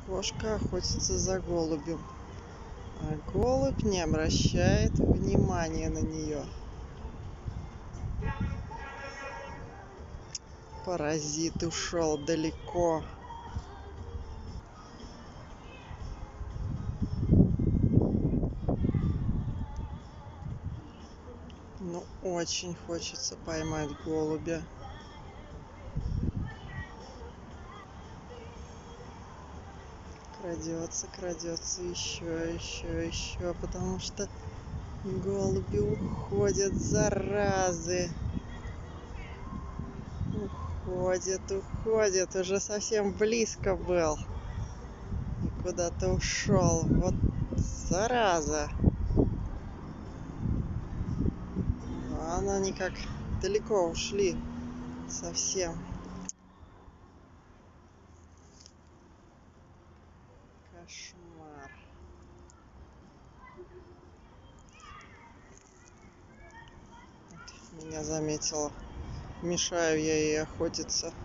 Кошка охотится за голубем, а голубь не обращает внимания на нее. Паразит ушел далеко. Ну, очень хочется поймать голубя. Крадется еще, потому что голуби уходят, заразы. Уходит, уже совсем близко был. И куда-то ушел. Вот зараза. Она никак далеко ушли совсем. Кошмар. Вот, меня заметила. Мешаю я ей охотиться.